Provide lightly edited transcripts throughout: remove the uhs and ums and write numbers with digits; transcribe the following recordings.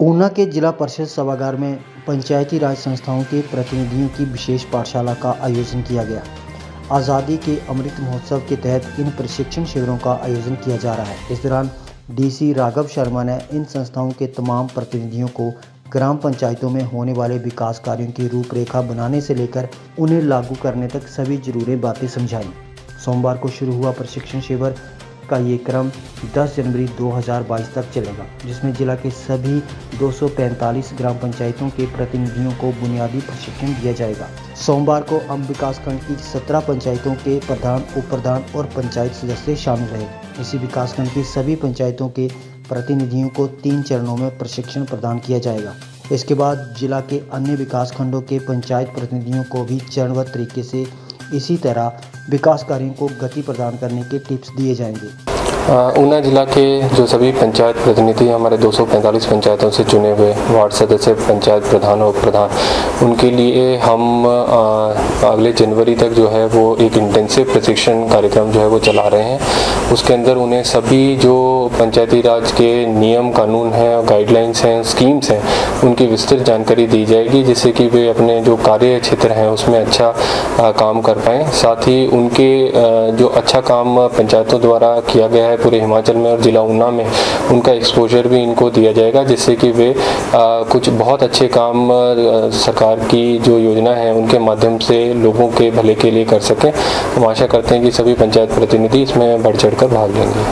ऊना के जिला परिषद सभागार में पंचायती राज संस्थाओं के प्रतिनिधियों की विशेष पाठशाला का आयोजन किया गया। आज़ादी के अमृत महोत्सव के तहत इन प्रशिक्षण शिविरों का आयोजन किया जा रहा है। इस दौरान डीसी राघव शर्मा ने इन संस्थाओं के तमाम प्रतिनिधियों को ग्राम पंचायतों में होने वाले विकास कार्यों की रूपरेखा बनाने से लेकर उन्हें लागू करने तक सभी जरूरी बातें समझाई। सोमवार को शुरू हुआ प्रशिक्षण शिविर का ये क्रम 10 जनवरी 2022 तक चलेगा, जिसमें जिला के सभी 245 ग्राम पंचायतों के प्रतिनिधियों को बुनियादी प्रशिक्षण दिया जाएगा। सोमवार को अम्ब विकासखंड की 17 पंचायतों के प्रधान, उप प्रधान और पंचायत सदस्य शामिल रहे। इसी विकासखंड की सभी पंचायतों के प्रतिनिधियों को 3 चरणों में प्रशिक्षण प्रदान किया जाएगा। इसके बाद जिला के अन्य विकासखंडों के पंचायत प्रतिनिधियों को भी चरणबद्ध तरीके से इसी तरह विकास कार्यों को गति प्रदान करने के टिप्स दिए जाएंगे। ऊना जिला के जो सभी पंचायत प्रतिनिधि हमारे 245 पंचायतों से चुने हुए वार्ड सदस्य, पंचायत प्रधान और प्रधान, उनके लिए हम अगले जनवरी तक जो है वो एक इंटेंसिव प्रशिक्षण कार्यक्रम जो है वो चला रहे हैं। उसके अंदर उन्हें सभी जो पंचायती राज के नियम कानून हैं, गाइडलाइंस हैं, स्कीम्स हैं, उनकी विस्तृत जानकारी दी जाएगी, जिससे कि वे अपने जो कार्य क्षेत्र हैं उसमें अच्छा काम कर पाएँ। साथ ही उनके जो अच्छा काम पंचायतों द्वारा किया गया है पूरे हिमाचल में और जिला ऊना में, उनका एक्सपोजर भी इनको दिया जाएगा, जिससे कि वे कुछ बहुत अच्छे काम सरकार की जो योजना है उनके माध्यम से लोगों के भले के लिए कर सकें। हम आशा करते हैं कि सभी पंचायत प्रतिनिधि इसमें बढ़ चढ़ कर भाग लेंगे।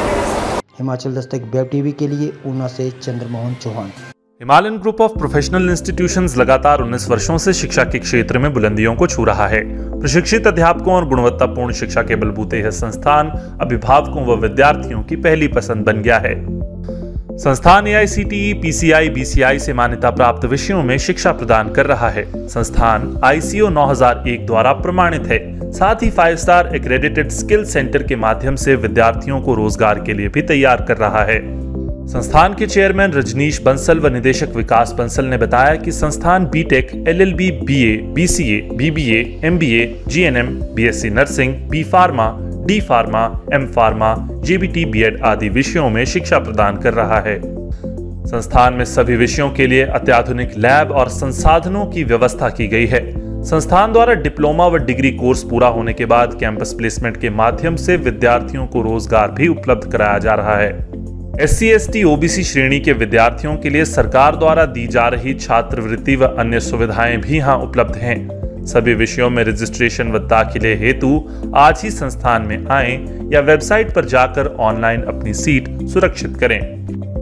हिमाचल दस्तक वेब टीवी के लिए ऊना से Chandramohan Chauhan. Himalayan group of professional institutions लगातार 19 वर्षों से शिक्षा के क्षेत्र में बुलंदियों को छू रहा है। प्रशिक्षित अध्यापकों और गुणवत्तापूर्ण शिक्षा के बलबूते यह संस्थान अभिभावकों व विद्यार्थियों की पहली पसंद बन गया है। संस्थान AICTE, PCI, BCI से मान्यता प्राप्त विषयों में शिक्षा प्रदान कर रहा है। संस्थान ICO 9001 द्वारा प्रमाणित है। साथ ही 5 स्टार एक्रेडिटेड स्किल सेंटर के माध्यम से विद्यार्थियों को रोजगार के लिए भी तैयार कर रहा है। संस्थान के चेयरमैन रजनीश बंसल व निदेशक विकास बंसल ने बताया कि संस्थान BTech, LLB, BA, BCA, BBA, MBA, GNM, BSc nursing, B pharma, D pharma, M pharma, JBT, BEd आदि विषयों में शिक्षा प्रदान कर रहा है। संस्थान में सभी विषयों के लिए अत्याधुनिक लैब और संसाधनों की व्यवस्था की गई है। संस्थान द्वारा डिप्लोमा व डिग्री कोर्स पूरा होने के बाद कैंपस प्लेसमेंट के माध्यम से विद्यार्थियों को रोजगार भी उपलब्ध कराया जा रहा है। SC, ST, OBC श्रेणी के विद्यार्थियों के लिए सरकार द्वारा दी जा रही छात्रवृत्ति व अन्य सुविधाएं भी यहाँ उपलब्ध हैं। सभी विषयों में रजिस्ट्रेशन व दाखिले हेतु आज ही संस्थान में आएं या वेबसाइट पर जाकर ऑनलाइन अपनी सीट सुरक्षित करें।